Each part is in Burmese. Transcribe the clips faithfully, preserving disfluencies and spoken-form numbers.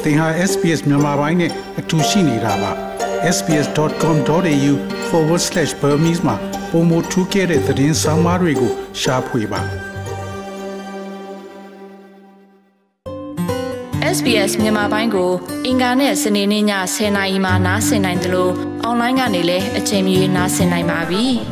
သင်ဟာ S B S မြန်မာပိုင်းနဲ့အတူရှိနေတာပါ s b s dot com dot a u forward slash burmese မှာပုံမထူးခဲ့တဲ့သတင်းစာမားတွေကိုရှားဖွေပါ S B S မြန်မာပိုင်းကိုအင်ကာနဲ့စနေနေ့ညဆယ်နာရီမှနားဆင်နိုင်တယ်လို့အွန်လိုင်းကနေလည်းအချိန်မီနားဆင်နိုင်ပါပြီ။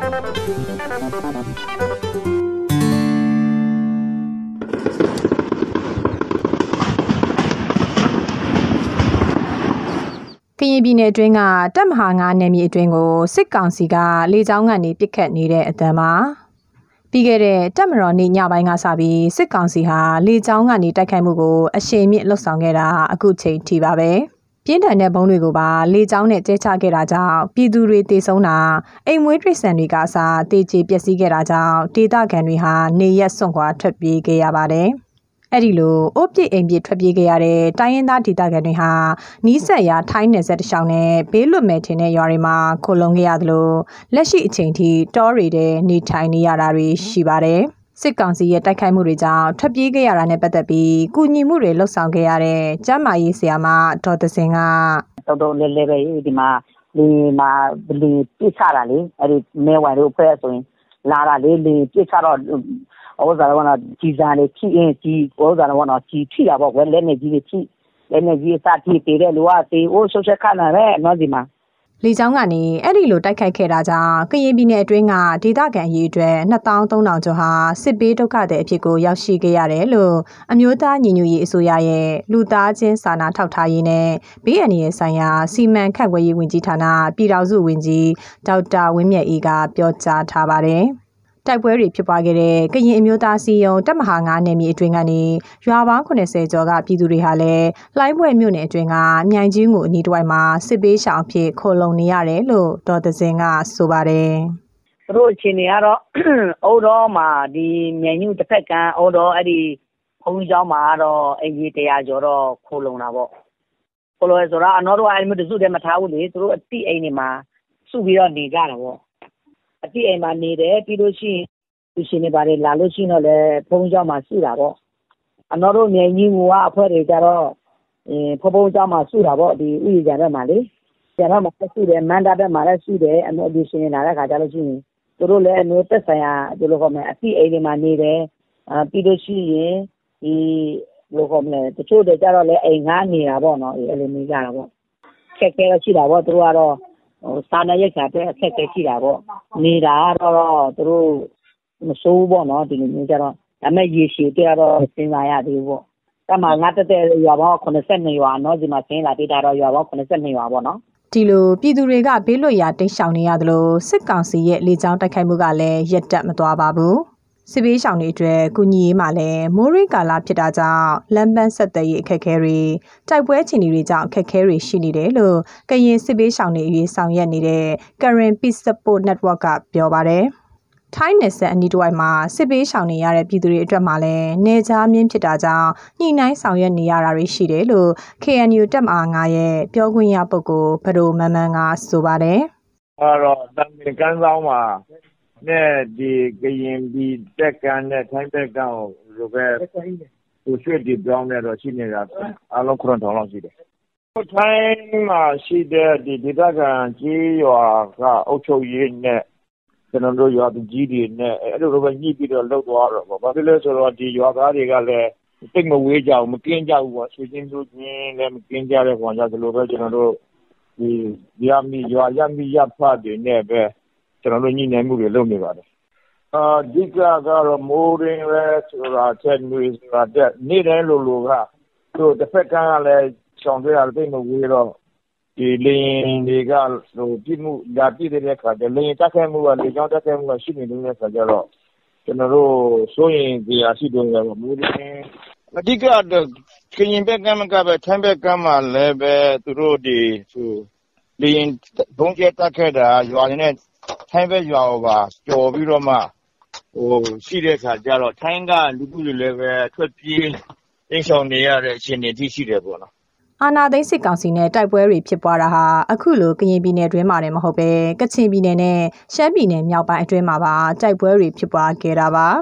ကရင်ပြည်နယ်အတွင်းကတပ်မဟာငါးနယ်မြေအတွင်းကိုစစ်ကောင်စီကလေကြောင်းကနေပစ်ခတ်နေတဲ့အတန်းမှာပြီးခဲ့တဲ့တပ်မတော်နေ့ညပိုင်းကစပြီးစစ်ကောင်စီဟာလေကြောင်းကနေတိုက်ခိုက်မှုကိုအရှိန်မြင့်လှုပ်ဆောင်ခဲ့တာအခုချိန်ထိပါပဲပြင်းထန်တဲ့ဘုံတွေကိုပါလေကြောင်းနဲ့ကျဲချခဲ့တာကြောင့်ပြည်သူတွေတေဆုံးတာအိမ်မွေးတိရစ္ဆာန်တွေကအစားတေချေပျက်စီးခဲ့တာကြောင့်ဒေသခံတွေဟာနေရက်စွန့်ခွာထွက်ပြေးခဲ့ရပါတယ်အဲ့ဒီလိုအိုးပြစ်အိမ်ပြစ်ထွက်ပြေးခဲ့ရတဲ့တိုင်းရင်းသားဒေသခံတွေဟာနီးစပ်ရာထိုင်းနယ်စပ်တစ်လျှောက်နဲ့ဘေးလွတ်မဲ့ထင်တဲ့ရွာတွေမှာခိုလုံခဲ့ရသလိုလက်ရှိအချိန်ထိတောတွေထဲနေထိုင်နေရတာတွေရှိပါတယ်စစ်ကောင်စီရဲ့တိုက်ခိုက်မှုတွေကြောင့်ထွက်ပြေးခဲ့ရတာနဲ့ပတ်သက်ပြီးကုညီမှုတွေလှုပ်ဆောင်ခဲ့ရတဲ့ကျမ်းမာရေးဆရာမဒေါ်သစင်ကတော်တော်လေးလေးပဲဒီမှာဒီမှာဒီပြစ်ချတာလေအဲ့ဒီမဲဝိုင်တို့ဖွဲ့ဆိုရင်လာတာလေလေပြစ်ချတော့ဩဇာတော်ကကြီးစားလေချိအင်းကြီးဩဇာတော်ကကြီးထိတာပေါ့ကွယ်လက်နေကြီးထိလက်နေကြီးစတိပေးတဲ့လူကတေအိုးရှုပ်ချက်ခဏပဲနော်ဒီမှာလေကြောင်းကနေအဲ့ဒီလိုတိုက်ခိုက်ခဲ့တာကြောင့်ကရင်ပြည်နယ်အတွင်းကဒေသခံအရေးအတွက်နှစ်သောင်းသုံးထောင်ကျော်ဟာစစ်ပေးဒုက္ခတဲ့အဖြစ်ကိုရောက်ရှိခဲ့ရတယ်လို့အမျိုးသားညီညွတ်ရေးအစိုးရရဲ့လူသားချင်းစာနာထောက်ထားရေးနဲ့ဘေးအန္တရာယ်ဆိုင်ရာစီမံခန့်ခွဲရေးဝန်ကြီးဌာနပြည်ထောင်စုဝန်ကြီးဒေါက်တာဝင်းမြတ်အေးကပြောကြားထားပါတယ်တိုက်ပွဲတွေဖြစ်ပွားခဲ့တဲ့ကရင်အမျိုးသားစီယုံတပ်မဟာငါးနယ်မြေအတွင်းကနေရွာပေါင်း၇၀ကျော်ကပြည်သူတွေဟာလည်းလှိုင်းဘွဲ့မြို့နယ်အတွင်းကမြိုင်ကြီးငူအနီးတစ်ဝိုက်မှာစစ်ပေးရှောင်အဖြစ်ခိုလုံနေရတယ်လို့ဒေါ်သစင်ကဆိုပါတယ်။သူတို့အချင်းတွေကတော့အိုးတော်မှာဒီမြိုင်ကြီးတစ်ဖက်ကအိုးတော်အဲ့ဒီဘုံကျောင်းမှာတော့အကြီးတရားကျော်တော့ခိုလုံတာပေါ့။ခိုလုံဆိုတော့အနော်တို့အဲ့မျိုးတစုတည်းမထားဘူးလေသူတို့အတိအိမ်တွေမှာစုပြီးတော့နေကြတာပေါ့။အတိအိမ်မှာနေတယ်ပြီးလို့ရှိရင်သူရှင်နေပါတယ်လာလို့ရှိရင်တော့လည်းဘုံကျောင်းမှာစုတာပေါ့အနော်တို့မြိုင်ကြီးငူကအဖွဲတွေကြတော့အဲဖဘုံကျောင်းမှာစုတာပေါ့ဒီဥယျာဉ်ကျတဲ့မှာလေကျတော့မှာစုတယ်မန္တဘက်မှာလည်းစုတယ်အနော်ဒီရှင်နေလာတဲ့ခါကြလို့ရှိရင်သူတို့လည်းအမျိုးသက်ဆိုင်ရာဒီလိုခေါ်မယ်အတိအိမ်တွေမှာနေတယ်အာပြီးလို့ရှိရင်ဒီလိုခေါ်မယ်တချို့တွေကြတော့လည်းအိမ်ငားနေတာပေါ့နော်အဲ့လိုနေကြတာပေါ့ခက်ခဲတော့ရှိတာပေါ့သူတို့ကတော့ဟိုစာနာရိတ်ခါတဲ့အခက်အခဲရှိတာပေါ့နေတာတော့သူတို့မစိုးပေါ့နော်ဒီလိုမျိုးကြတော့ဒါမဲ့ရေရှည်တဲ့တော့စဉ်းစားရသေးဘူးပေါ့တမငါတက်တဲ့ရွာပေါင်း၇၂ရွာနော်ဒီမှာစဉ်းလာပေးတာတော့ရွာပေါင်း၇၂ရွာပေါ့နော်ဒီလိုပြည်သူတွေကဘေးလွတ်ရာတိတ်ရှောင်နေရသလိုစစ်ကောင်စီရဲ့လေကြောင်းတိုက်ခိုက်မှုကလည်းရက်တက်မသွားပါဘူးစစ်ပေးရှောင်တွေအတွက်ကုညီရေးမှာလည်းမိုးရင်းကာလဖြစ်တာကြောင့်လမ်းပန်းဆက်သွယ်ရေးအခက်အခဲတွေတိုက်ပွဲချီနေတွေကြောင့်အခက်အခဲတွေရှိနေတယ်လို့ကရင်စစ်ပေးရှောင်တွေအရေးဆောင်ရွက်နေတဲ့ Karen Peace Support Network ကပြောပါတယ်။ထိုင်းနယ်စပ်အနီးတစ်ဝိုက်မှာစစ်ပေးရှောင်နေရတဲ့ပြည်သူတွေအတွက်မှာလည်းနေကြားမြင့်ဖြစ်တာကြောင့်ညှိနှိုင်းဆောင်ရွက်နေရတာတွေရှိတယ်လို့ K N U တပ်မဟာငါးရဲ့ပြောခွင့်ရပုဂ္ဂိုလ်ဗဒိုမန်မန်ကဆိုပါတယ်။အဲ့တော့တန်ပြင်ကန်းဆောင်မှာနဲ့ဒီကရင်ပြည်တက်ကန်းနဲ့ထိုင်းတက်ကန်းကိုလိုပဲသူရွှေ့ဒီပြောင်းနေတော့ရှိနေတာအလုံးခုနှစ်ထောင်လောက်ရှိတယ်။ထိုင်းမှာရှိတဲ့ဒီဒေသခံကြီးရွာကအုပ်ချုပ်ရေးနဲ့ကျွန်တော်တို့ရွာသူကြီးတွေနဲ့အဲ့လိုလိုပဲညှိပြီးတော့လှုပ်သွားတော့ပေါ့။ဘာဖြစ်လဲဆိုတော့ဒီရွာသားတွေကလည်းတိတ်မဝေးကြဘူးမကင်းကြဘူးပေါ့။ဆွေချင်းတို့ချင်းလည်းမကင်းကြတဲ့ကောင်ကြောင့်ဒီလိုပဲကျွန်တော်တို့ဒီရမီရွာရမီရဖတ်တွေနဲ့ပဲကျွန်တော်တို့ညှိနှိုင်းမှုတွေလုပ်နေပါတယ်။အာအဓိကကတော့မိုးရင်းလဲဆိုတာချက်နွေဆိုတာတဲ့နေ့တိုင်းလိုလိုကသူတစ်ဖက်ကလည်းရှောင်တွေ့ရတယ်တိတ်မဝေးတော့ဒီလင်းတွေကဟိုပြမှုဒါပြတဲ့ခါကျလင်းတက်ခဲမှုကလေကြောင်းတက်ခဲမှုကရှိနေတဲ့ခါကျတော့ကျွန်တော်တို့စိုးရင်ဒီအရှိတုံးရတော့မိုးရင်းအဓိကတော့ကရင်ဘက်ကမှကပဲထိုင်းဘက်ကမှလည်းပဲသူတို့ဒီဟိုလင်းဘုံကျတက်ခဲတာရွာနေထိုင်းဘက်ရွာပါကြော်ပြီးတော့မှဟိုရှိတဲ့ခါကျတော့ထိုင်းကလူလူတွေလည်းပဲထွက်ပြေးအိမ်ဆောင်နေရတဲ့အခြေအနေที่ရှိတယ်ပေါ့နော်အာနာသိန်းစစ်ကောင်စီနဲ့တိုက်ပွဲတွေဖြစ်ပွားတာဟာအခုလိုကရင်ပြည်နယ်အတွင်းမှာလည်းမဟုတ်ပဲကချင်ပြည်နယ်နဲ့ရှမ်းပြည်နယ်မြောက်ပိုင်းအတွင်းမှာပါတိုက်ပွဲတွေဖြစ်ပွားခဲ့တာပါ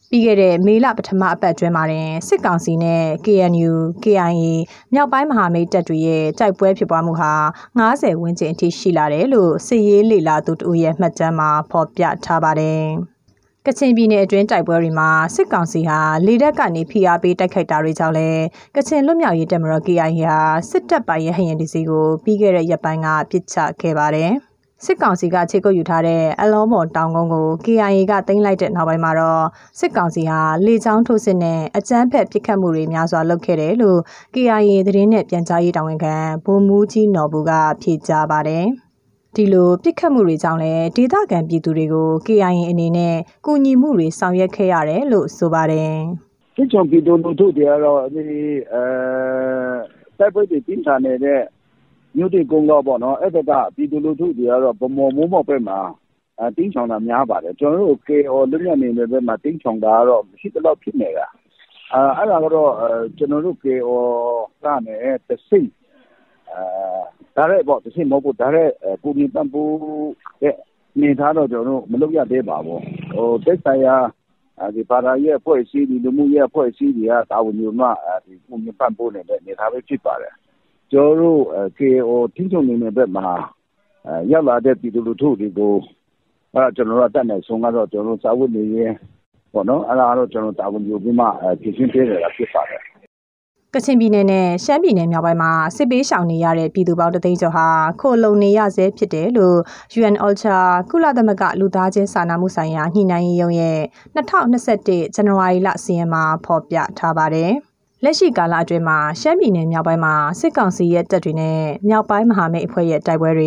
ပြီးခဲ့တဲ့မေလပထမအပတ်အတွင်းမှာတင်စစ်ကောင်စီနဲ့ K N U K I A မြောက်ပိုင်းမဟာမိတ်တပ်တွေရဲ့တိုက်ပွဲဖြစ်ပွားမှုဟာ၅၀ဝန်းကျင်အထိရှိလာတယ်လို့စစ်ရေးလေ့လာသူတို့ရဲ့မှတ်တမ်းမှာဖော်ပြထားပါတယ်။ကချင်ပြည်နယ်အတွင်းတိုက်ပွဲတွေမှာစစ်ကောင်စီဟာလေတပ်ကနေဖိအားပေးတိုက်ခိုက်တာတွေကြောင့်လည်းကချင်လွတ်မြောက်ရေးတပ်မတော် K I A ဟာစစ်တပ်ပိုင်ရဟရင်ဒီစီကိုပြီးခဲ့တဲ့ရက်ပိုင်းကပစ်ချခဲ့ပါတယ်။စစ်ကောင်စီကခြေကုပ်ယူထားတဲ့အလောမော်တောင်ကုန်းကို K I A ကသိမ်းလိုက်တဲ့နောက်ပိုင်းမှာတော့စစ်ကောင်စီဟာလေကြောင်းထိုးစစ်နဲ့အကြမ်းဖက်ပစ်ခတ်မှုတွေများစွာလုပ်ခဲ့တယ်လို့ K I A သတင်းနဲ့ပြန်ကြားရေးတာဝန်ခံဗိုလ်မှူးကြီးနော်ဘူကဖြေကြားပါတယ်။ဒီလိုပစ်ခတ်မှုတွေကြောင့်လည်းဒေသခံပြည်သူတွေကို K I A အနေနဲ့ကူညီမှုတွေဆောင်ရွက်ခဲ့ရတယ်လို့ဆိုပါတယ်။စစ်ကောင်ပြည်သူလူထုတွေကတော့ဒီအဲတိုက်ပွဲတွေတင်းထန်နေတဲ့မြို့တွေကုန်းတော့ပေါ့နော်အဲ့ဒါကပြည်သူလူထုတွေကတော့ဗမော်မိုးမော်ပဲမှာအတင်းချောင်းတာများပါတယ်ကျွန်တော်တို့ K O လွတ်မြောက်နေတဲ့ဘက်မှာတင်းချောင်းတာကတော့မရှိတော့ဖြစ်နေတာအဲအဲ့ဒါကတော့ကျွန်တော်တို့ K O ကနေတစိအဲဒါရဲပေါ့တစိမဟုတ်ဘူးဒါရဲကိုမြင့်ပန်းဖို့နေသားတော့ကျွန်တော်တို့မလုပ်ရသေးပါဘူးဟိုတက်ဆိုင်ရာဒီပါရာရဲ့ဖွဲ့စည်းဒီလူမှုရဲ့ဖွဲ့စည်းတွေကတာဝန်ယူမှဒီကိုမြင့်ပန်းဖို့နေတဲ့နေသားပဲဖြစ်ပါတယ်ကျွန်တော်တို့ K O ထိချုံနေတဲ့ဘက်မှာရောက်လာတဲ့ပြည်သူလူထုတွေကိုအဲကျွန်တော်တို့တက်နေဆုံးကတော့ကျွန်တော်တို့စာဝတ်နေရေးပေါ့နော်အဲ့ဒါတော့ကျွန်တော်တာဝန်ယူပြီးမှပြင်ဆင်ပေးရတာဖြစ်ပါတယ်ကချင်ပြည်နယ်နဲ့ရှမ်းပြည်နယ်မြောက်ပိုင်းမှာစစ်ပေးရှောင်နေရတဲ့ပြည်သူပေါင်းတသိန်းကျော်ဟာခိုလုံနေရဆဲဖြစ်တယ်လို့ U N OCHA ကုလသမဂ္ဂလူသားချင်းစာနာမှုဆိုင်ရာညှိနှိုင်းရေးရုံးရဲ့၂၀၂၁ဇန်နဝါရီလစီရင်မှာဖော်ပြထားပါတယ်လက်ရှိကာလအတွင်းမှာရှမ်းပြည်နယ်မြောက်ပိုင်းမှာစစ်ကောင်စီရဲ့တပ်တွေနဲ့မြောက်ပိုင်းမဟာမိတ်အဖွဲ့ရဲ့တိုက်ပွဲတွေ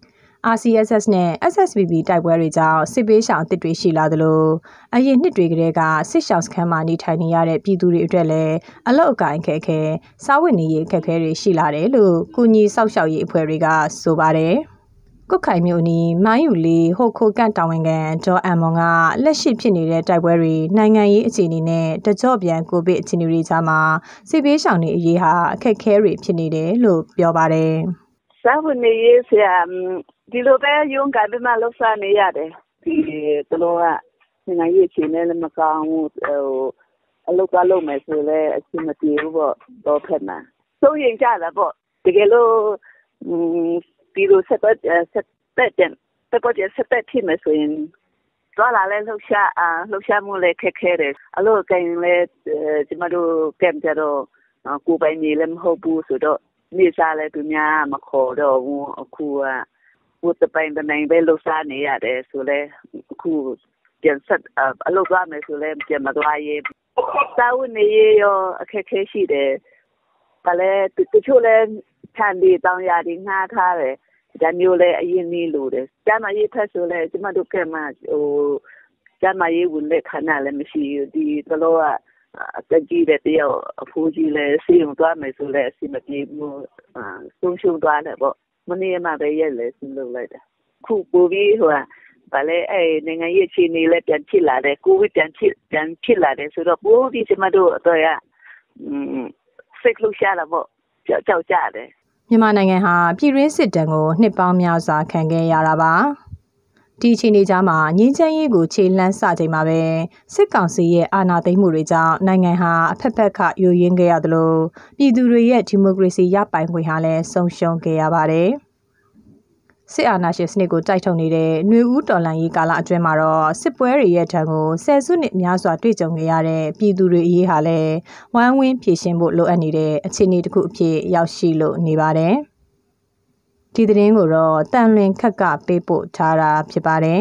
R C S S နဲ့ S S B B တိုက်ပွဲတွေကြောင့်စစ်ပေးရှောင်အသစ်တွေရှိလာသလိုအရင်နှစ်တွေကတည်းကစစ်ရှောင်စခန်းမှာနေထိုင်နေရတဲ့ပြည်သူတွေအတွက်လည်းအလုတ်အကင်ခက်ခဲစားဝတ်နေရေးခက်ခဲတွေရှိလာတယ်လို့ကုညီစောက်ရှောက်ရေးအဖွဲ့တွေကဆိုပါတယ်ကုတ်ခိုင်မြို့နီမိုင်းယူလီဟိုခိုကန်တာဝန်ခံဒေါ်အမ်မွန်ကလက်ရှိဖြစ်နေတဲ့တိုက်ပွဲတွေနိုင်ငံရေးအခြေအနေနဲ့တကြော့ပြန်ကိုဗစ်အခြေအနေတွေကြားမှာစစ်ပေးရှောင်နေအရေးဟာအခက်အခဲတွေဖြစ်နေတယ်လို့ပြောပါတယ်။စားဝင်နေရေးဆရာဒီလိုပဲရုံးကန်ပြီးမှလှုပ်ရှားနေရတယ်။ဒီတလုံးကနိုင်ငံရေးအခြေအနေလည်းမကောင်းဘူးဟိုအလုပ်ကလုပ်မယ်ဆိုလည်းအဆင်မပြေဘူးပေါ့တော့ဖက်မှာစိုးရင်ကြတာပေါ့တကယ်လို့ပြီးတော့ဆက်ပတ်ဆက်ပတ်တဲ့ပတ်ပတ်ဆက်ပတ်ဖြစ်မယ်ဆိုရင်သွားလာလဲလှုပ်ရှားအာလှုပ်ရှားမှုလည်းခက်ခဲတယ်အလို့ကင်လဲကျမတို့ကမ်ကြတော့ကိုပိုင်နေလည်းမဟုတ်ဘူးဆိုတော့နေစားလဲသူများမခေါ်တော့ဘူးအခုကဝတ်ပိုင်တဲ့နိုင်ပဲလှုပ်ရှားနေရတယ်ဆိုလဲအခုပြန်ဆက်အလို့သွားမယ်ဆိုလဲပြန်မသွားရေးစာဝနေရောအခက်ခဲရှိတယ်ဒါလည်းတချို့လဲခြံဒီတောင်ရာဒီငှားထားတယ်ဒါမျိုးလဲအရင်နေလို့တယ်ကျမရေးဖက်ဆိုလဲကျမတို့ကမှဟိုကျမရေးဝင်လက်ခဏလည်းမရှိဘူးဒီတလို့ကအတကြီးတဲ့တယောက်အဖိုးကြီးလဲစီုံသွားမယ်ဆိုလဲအစီမပြေဘူးအာဆုံးရှုံးသွားတယ်ပေါ့မနေ့မှပဲရက်လဲစဉ်းလုပ်လိုက်တယ်ခုပိုပြီးဟိုဗာလဲအဲနိုင်ငံရေးအခြေအနေလဲပြန်ဖြစ်လာတယ်ကိုဗစ်ပြန်ဖြစ်ပြန်ဖြစ်လာတယ်ဆိုတော့ပိုပြီးကျမတို့တော့ရစိတ်လှုပ်ရှားလာပေါ့ကြောက်ကြောက်ကြတယ်မြန်မာနိုင်ငံဟာပြည်တွင်းစစ်တမ်းကိုနှစ်ပေါင်းများစွာခံခဲ့ရတာပါဒီအချိန်ကြားမှာငြင်းချမ်းရေးကိုခြေလှမ်းစချိန်မှာပဲစစ်ကောင်စီရဲ့အာဏာသိမ်းမှုတွေကြောင့်နိုင်ငံဟာအဖက်ဖက်ကယိုယွင်းခဲ့ရသလိုပြည်သူတွေရဲ့ဒီမိုကရေစီရပိုင်ခွင့်ဟာလည်းဆုံးရှုံးခဲ့ရပါတယ်စစ်အာဏာရှင်စနစ်ကိုတိုက်ထုတ်နေတဲ့ຫນွေဦးတော်လှန်ရေးကာလအတွင်းမှာတော့စစ်ပွဲတွေရဲ့ထံကိုဆယ်စုနှစ်များစွာတွေ့ကြုံခဲ့ရတဲ့ပြည်သူတွေအရေးဟာလည်းဝမ်းဝင်းဖြည့်ရှင်းဖို့လိုအပ်နေတဲ့အခြေအနေတစ်ခုအဖြစ်ရောက်ရှိလို့နေပါတယ်။ဒီသတင်းကိုတော့တန်လွင်ခက်ကပေးပို့ထားတာဖြစ်ပါတယ်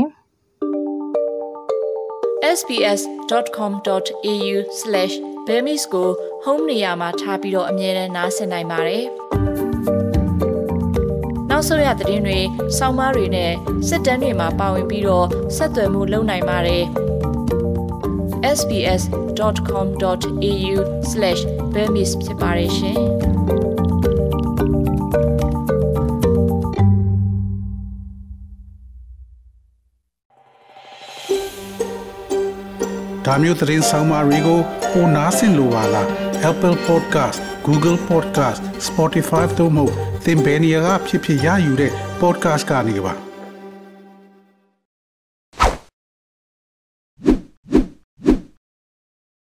။ s b s dot com dot a u slash burmese ကို home နေရာမှာထားပြီးတော့အမြဲတမ်းနားဆင်နိုင်ပါတယ်။နောက်ဆုံးရသတင်းတွေစောင်းမားတွေနဲ့စစ်တမ်းတွေမှာပါဝင်ပြီးတော့ဆက်သွယ်မှုလုပ်နိုင်ပါတယ်။ s b s dot com dot a u slash burmese ဖြစ်ပါတယ်ရှင်။ဒါမျိုးသတင်းဆောင်မတွေကိုပိုနားဆင်လိုပါလား Apple Podcast Google Podcast Spotify တို့မှာသင်ပင်ရာဖြစ်ဖြစ်ရယူတဲ့ podcast ကနေပါ